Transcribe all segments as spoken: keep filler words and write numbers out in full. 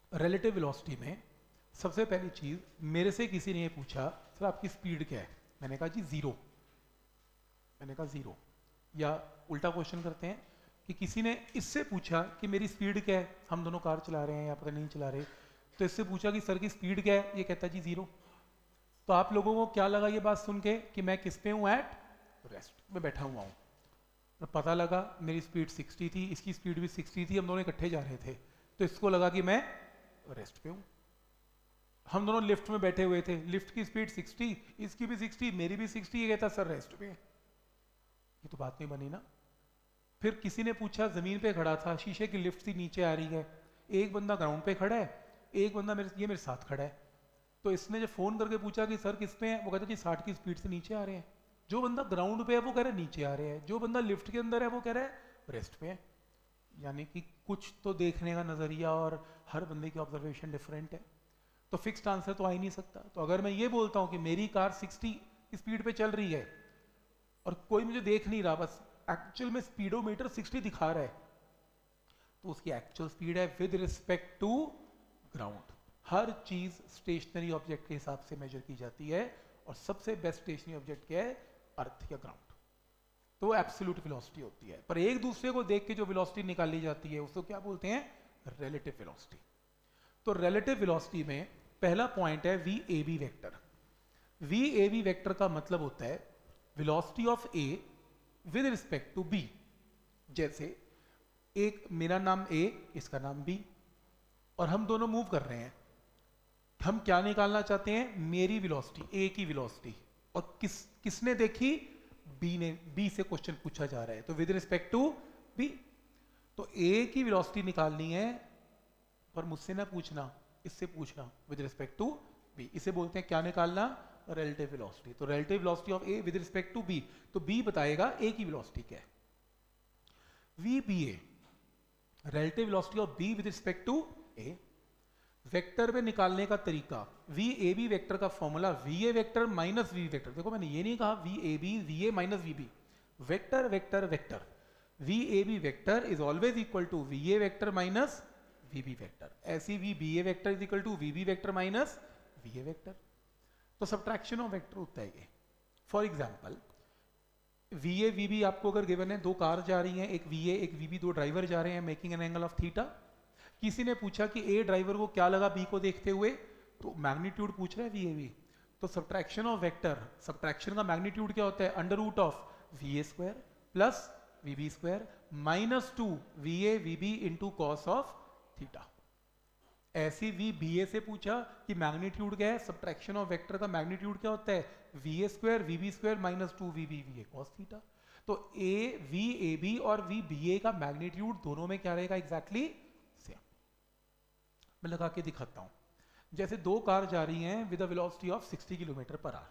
Relative velocity में सबसे पहली चीज, मेरे से किसी ने ये पूछा सर आपकी स्पीड क्या है, मैंने कहा जी जीरो, मैंने कहा जीरो। या उल्टा क्वेश्चन करते हैं कि किसी ने इससे पूछा कि मेरी स्पीड क्या है, हम दोनों कार चला रहे हैं या पता नहीं चला रहे, तो इससे पूछा कि सर की स्पीड क्या है, ये कहता है जी जीरो। तो आप लोगों को क्या लगा ये बात सुन के कि मैं किस पे हूँ, एट रेस्ट में बैठा हुआ हूँ। तो पता लगा मेरी स्पीड सिक्सटी थी, इसकी स्पीड भी सिक्सटी थी, हम दोनों इकट्ठे जा रहे थे, तो इसको लगा कि मैं रेस्ट पे हूँ। हम दोनों लिफ्ट में बैठे हुए थे, लिफ्ट की स्पीड सिक्सटी, इसकी भी सिक्सटी, मेरी भी सिक्सटी, ये कहता सर रेस्ट पे। ये तो बात नहीं बनी ना। फिर किसी ने पूछा, जमीन पे खड़ा था, शीशे की लिफ्ट सी नीचे आ रही है, एक बंदा ग्राउंड पे खड़ा है, एक बंदा मेरे ये मेरे साथ खड़ा है, तो इसने जब फोन करके पूछा कि सर किस पे है, वो कहता जी साठ की स्पीड से नीचे आ रहे हैं। जो बंदा ग्राउंड पे है वो कह रहा है नीचे आ रहे हैं, जो बंदा लिफ्ट के अंदर है वो कह रहा है रेस्ट पे है। यानी कि कुछ तो देखने का नजरिया और हर बंदे की ऑब्जर्वेशन डिफरेंट है, तो फिक्स्ड आंसर तो आ ही नहीं सकता। तो अगर मैं ये बोलता हूँ कि मेरी कार सिक्सटी की स्पीड पे चल रही है और कोई मुझे देख नहीं रहा, बस एक्चुअल में स्पीडोमीटर सिक्सटी दिखा रहा है, तो उसकी एक्चुअल स्पीड है विद रिस्पेक्ट टू ग्राउंड। हर चीज स्टेशनरी ऑब्जेक्ट के हिसाब से मेजर की जाती है, और सबसे बेस्ट स्टेशनरी ऑब्जेक्ट क्या है, अर्थ या ग्राउंड। तो एब्सोल्यूट वेलोसिटी होती है, पर एक दूसरे को देख के जो वेलोसिटी निकाली जाती है उसको क्या बोलते हैं, रिलेटिव वेलोसिटी। तो रिलेटिव वेलोसिटी में पहला पॉइंट है V A B vector. V A B vector का मतलब होता है velocity of A with respect to B. जैसे एक मेरा नाम ए, इसका नाम बी, और हम दोनों मूव कर रहे हैं, हम क्या निकालना चाहते हैं, मेरी वेलोसिटी, ए की वेलोसिटी, और किस किसने देखी, बी ने, बी से क्वेश्चन पूछा जा रहा है, तो विद रिस्पेक्ट टू बी। तो ए की वेलोसिटी निकालनी है, पर मुझसे ना पूछना, इससे पूछना, विद रिस्पेक्ट टू बी। इसे बोलते हैं क्या निकालना, रिलेटिव वेलोसिटी। तो relative velocity of A with respect to B, तो बी बताएगा ए की वेलोसिटी क्या है। V B A, relative velocity of B with respect to A. Vector में निकालने का तरीका, वी ए बी वेक्टर का formula V A vector minus V vector. देखो मैंने ये नहीं कहा V A B V A minus V B, vector vector vector, V A B vector is always equal to V A vector minus V B vector. ऐसी V B A vector is equal to V B vector minus V A vector. तो subtraction of vector होता है ये। For example V A V B आपको अगर given है, दो car जा रही हैं, एक वी ए एक वी बी, दो ड्राइवर जा रहे हैं making an angle of theta. किसी ने पूछा कि ए ड्राइवर को क्या लगा बी को देखते हुए, तो मैग्नीट्यूड पूछ रहा है वी ए वी। तो सब्ट्रैक्शन ऑफ वेक्टर, सब्ट्रैक्शन का मैग्नीट्यूड क्या होता है, under root of V A square plus V B square minus two V A V B into cos of theta. ऐसी वी बी ए से पूछा कि magnitude क्या है, सब्ट्रैक्शन ऑफ वेक्टर का मैग्नीट्यूड क्या होता है, V A square V B square minus two V B V A cos theta. तो ए वी ए बी और वी बी ए का मैग्नीट्यूड दोनों में क्या रहेगा, एग्जैक्टली सेम। मैं लगा के दिखाता हूं। जैसे दो कार जा रही हैं with a velocity of sixty kilometre per hour,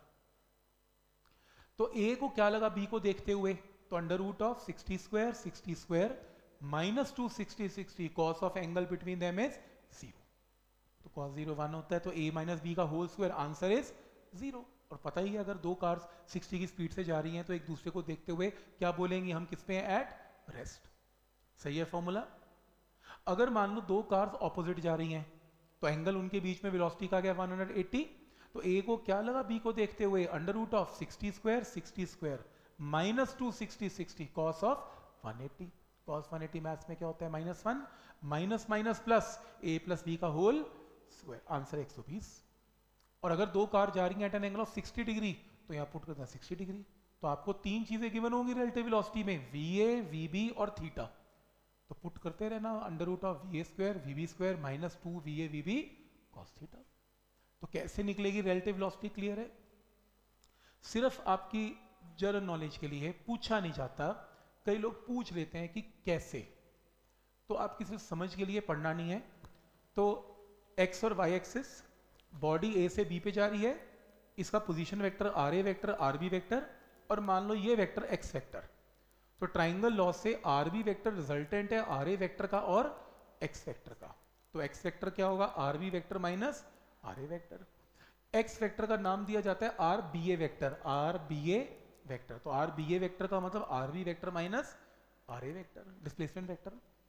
तो ए को क्या लगा बी को देखते हुए, तो under root of sixty square sixty square minus two sixty sixty cos of angle between them is zero. तो कॉस जीरो वन होता है, तो ए माइनस बी का whole square, answer is zero. और पता ही है अगर दो कार्स सिक्सटी की स्पीड से जा रही हैं तो एक दूसरे को देखते हुए क्या बोलेंगे, हम किस पे हैं, एट रेस्ट। सही है फॉर्मूला। अगर मान लो दो कार्स ऑपोजिट जा रही हैं, तो एंगल उनके बीच में वेलोसिटी का क्या, वन हंड्रेड एटी। तो ए को क्या लगा बी को देखते हुए, under root of sixty square sixty square minus two sixty sixty cos of one eighty. Cos one eighty maths में क्या होता है, minus one, minus minus plus, A plus B का होल स्क्वायर, आंसर एक सौ बीस। और अगर दो कार जा रही हैं at an angle of sixty degree, तो यहाँ पुट करता है सिक्सटी डिग्री। तो आपको तीन चीजें गिवन होंगी रिलेटिव वेलोसिटी में, वी ए वी बी और थीटा। तो पुट करते रहना, under root of V A square V B square minus two V A V B cos theta. तो कैसे निकलेगी रिलेटिव वेलोसिटी, क्लियर है। सिर्फ आपकी जनरल नॉलेज के लिए पूछा नहीं जाता, कई लोग पूछ लेते हैं कि कैसे, तो आपकी सिर्फ समझ के लिए पढ़ना नहीं है। तो एक्स और वाई एक्सिस, बॉडी ए से बी पे जा रही है, इसका position vector R A vector R B vector, और मान लो ये वेक्टर एक्स वेक्टर। तो ट्राइंगल लॉ से आर बी वेक्टर रिजल्टेंट है आर ए वेक्टर का और एक्स वेक्टर का। तो एक्स वेक्टर क्या होगा, R B vector minus R A vector. X vector का नाम दिया जाता है R B A vector, R B A vector. तो आर बी ए वेक्टर का मतलब R B vector minus R A vector, displacement vector.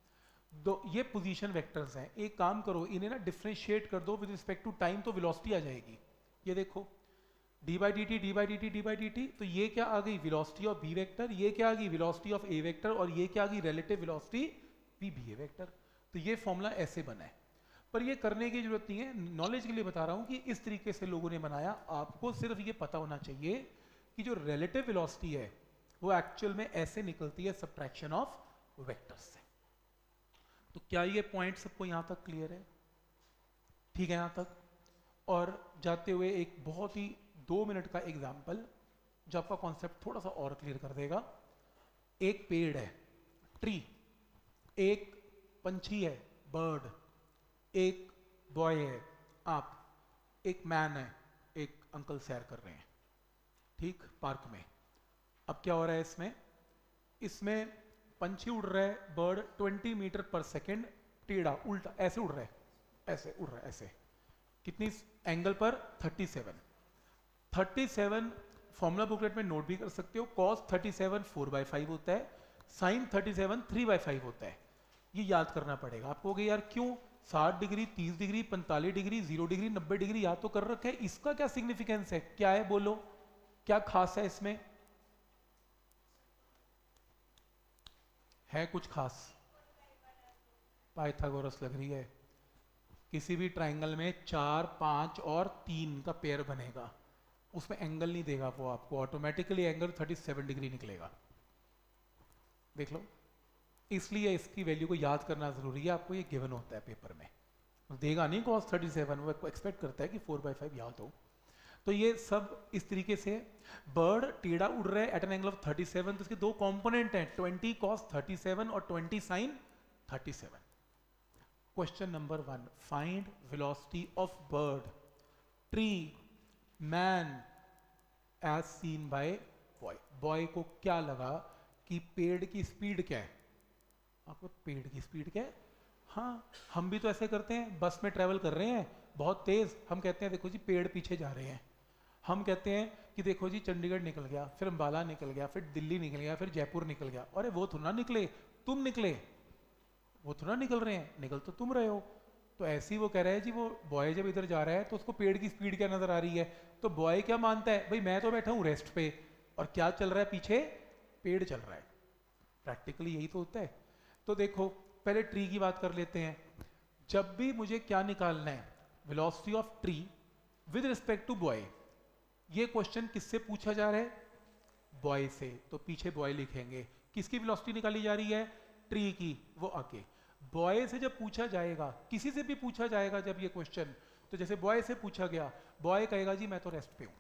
दो ये पोजीशन वेक्टर्स हैं, एक काम करो इन्हें ना डिफरेंशिएट कर दो विद रिस्पेक्ट टू टाइम, तो वेलोसिटी आ जाएगी। ये देखो D by D T D by D T D by D T, तो ये क्या आ गई वेलोसिटी ऑफ बी वेक्टर, ये क्या आ गई वेलोसिटी ऑफ ए वेक्टर, और ये क्या आ गई relative velocity B B A vector. तो ये फॉर्मूला ऐसे बना है, पर ये करने की जरूरत नहीं है, नॉलेज के लिए बता रहा हूं कि इस तरीके से लोगों ने बनाया। आपको सिर्फ ये पता होना चाहिए कि जो रिलेटिव वेलोसिटी है वो एक्चुअल में ऐसे निकलती है सब्ट्रैक्शन ऑफ वेक्टर्स से। तो क्या ये पॉइंट सबको यहां तक क्लियर है? ठीक है यहां तक। और जाते हुए एक बहुत ही दो मिनट का एग्जाम्पल जो आपका कॉन्सेप्ट थोड़ा सा और क्लियर कर देगा। एक पेड़ है ट्री, एक पंछी है बर्ड, एक बॉय है आप, एक मैन है, एक अंकल सैर कर रहे हैं, ठीक, पार्क में। अब क्या हो रहा है इसमें? इसमें पंछी उड़ रहा है, bird twenty metre per second टेढ़ा उल्टा ऐसे उड़ रहा है, ऐसे उड़ रहा है ऐसे, कितनी एंगल पर? Thirty seven. Thirty seven formula booklet में नोट भी कर सकते हो, cos thirty seven four by five होता है, sine thirty seven three by five होता है। ये याद करना पड़ेगा आपको कि यार क्यों साठ डिग्री, तीस डिग्री, पैंतालीस डिग्री, जीरो डिग्री, नब्बे डिग्री याद तो कर रखा है, इसका क्या सिग्निफिकेंस है, क्या है बोलो, क्या खास है इसमें? है कुछ खास? पाइथागोरस लग रही है। किसी भी ट्राइंगल में चार, पांच और तीन का पेयर बनेगा, उसमें एंगल नहीं देगा वो आपको, automatically angle thirty seven degree निकलेगा। देख लो, इसलिए इसकी वैल्यू को याद करना जरूरी है, आपको ये गिवन होता है पेपर में, देगा नहीं कॉस थर्टी सेवन, वो एक्सपेक्ट करता है कि फोर बाई फाइव याद हो। तो ये सब इस तरीके से, बर्ड टेढ़ा उड़ रहा है at an angle of thirty seven, तो इसके दो कंपोनेंट हैं, ट्वेंटी कॉस थर्टी सेवन और twenty sine thirty seven. Question number one, find velocity of bird, tree, man as seen by boy. Boy को क्या लगा कि पेड़ की स्पीड क्या है? आपको पेड़ की स्पीड क्या है? हाँ, हम भी तो ऐसे करते हैं, बस में ट्रेवल कर रहे हैं बहुत तेज, हम कहते हैं देखो जी पेड़ पीछे जा रहे हैं। हम कहते हैं कि देखो जी चंडीगढ़ निकल गया, फिर अम्बाला निकल गया, फिर दिल्ली निकल गया, फिर जयपुर निकल गया। अरे वो थोड़ा निकले, तुम निकले, वो थोड़ा निकल रहे हैं, निकल तो तुम रहे हो। तो ऐसे ही वो कह रहा है जी, वो बॉय जब इधर जा रहा है तो उसको पेड़ की स्पीड क्या नजर आ रही है, तो बॉय क्या मानता है, भाई मैं तो बैठा हूँ रेस्ट पे, और क्या चल रहा है पीछे? पेड़ चल रहा है। प्रैक्टिकली यही तो होता है। तो देखो पहले ट्री की बात कर लेते हैं। जब भी मुझे क्या निकालना है, velocity of tree with respect to boy, ये क्वेश्चन किससे पूछा जा रहा है? बॉय से, तो पीछे बॉय लिखेंगे। किसकी वेलोसिटी निकाली जा रही है? ट्री की, वो आके। बॉय से जब पूछा जाएगा, किसी से भी पूछा जाएगा जब ये क्वेश्चन, तो जैसे बॉय से पूछा गया, बॉय कहेगा जी मैं तो रेस्ट पे हूं,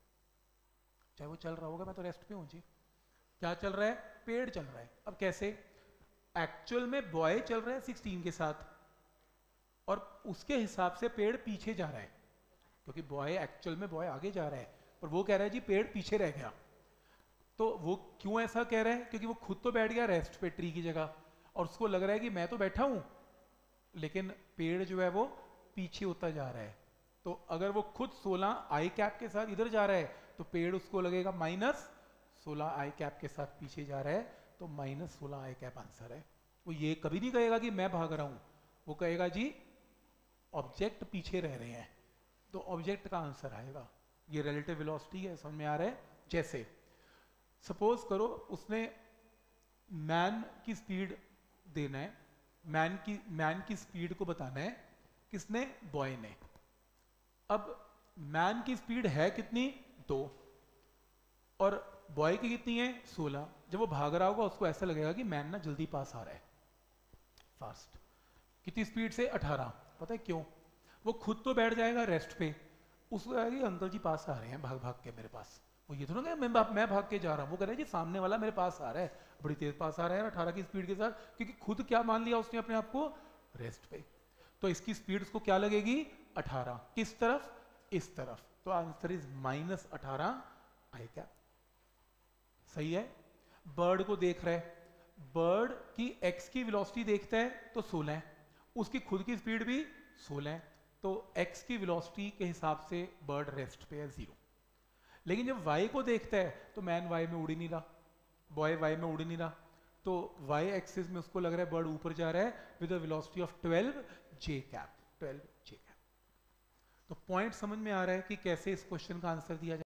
चाहे वो चल रहा होगा, मैं तो रेस्ट पे हूं जी। क्या चल रहा है? पेड़ चल रहा है। अब कैसे? एक्चुअल में बॉय चल रहा है सिक्सटीन के साथ, और उसके हिसाब से पेड़ पीछे जा रहा है, क्योंकि बॉय एक्चुअल में बॉय आगे जा रहा है, पर वो कह रहा है जी पेड़ पीछे रह गया। तो वो क्यों ऐसा कह रहा है? क्योंकि वो खुद तो बैठ गया रेस्ट पे ट्री की जगह, और उसको लग रहा है कि मैं तो बैठा हूं, लेकिन पेड़ जो है वो पीछे होता जा रहा है। तो अगर वो खुद सोलह आई कैप के साथ इधर जा रहा है, तो पेड़ उसको लगेगा माइनस सोलह आई कैप के साथ पीछे जा रहा है, तो माइनस सोलह आई कैप आंसर है। वो ये कभी नहीं कहेगा कि मैं भाग रहा हूं, वो कहेगा जी ऑब्जेक्ट पीछे रह रहे हैं, तो ऑब्जेक्ट का आंसर आएगा। ये रिलेटिव वेलोसिटी है, समझ में आ रहा है? जैसे सपोज करो उसने मैन की स्पीड देना है, मैन की मैन की स्पीड को बताना है, किसने? बॉय ने। अब मैन की स्पीड है कितनी? दो, और बॉय की कितनी है? सोलह। जब वो भाग रहा होगा उसको ऐसा लगेगा कि मैन ना जल्दी पास आ रहा है, फास्ट। कितनी स्पीड से? अठारह। पता है क्यों? वो खुद तो बैठ जाएगा रेस्ट पे, उसको लगेगा अंकल जी पास आ रहे हैं भाग भाग के मेरे पास। वो ये तो ना मैं मैं भाग के जा रहा हूँ, वो कह रहा है जी सामने वाला मेरे पास आ रहा है, बड़ी तेज पास आ रहा है अठारह की स्पीड के साथ, क्योंकि खुद क्या मान लिया उसने अपने आप को? रेस्ट पे। तो इसकी स्पीड उसको क्या लगेगी? अठारह। किस तरफ? इस तरफ। तो आंसर इज माइनस अठारह आई कैप। सही है? बर्ड को देख रहा है, बर्ड की एक्स की वेलोसिटी देखता है तो सोलह है, उसकी खुद की स्पीड भी सोलह है, तो एक्स की वेलोसिटी के हिसाब से बर्ड रेस्ट पे है जीरो। लेकिन जब वाई को देखता है तो मैन वाई में उड़ ही नहीं रहा, बॉय वाई में उड़ ही नहीं रहा, तो वाई एक्सिस में उसको लग रहा है बर्ड ऊपर जा रहा है with a velocity of twelve j cap, twelve j cap. तो पॉइंट समझ में आ रहा है कि कैसे इस क्वेश्चन का आंसर दिया जाए।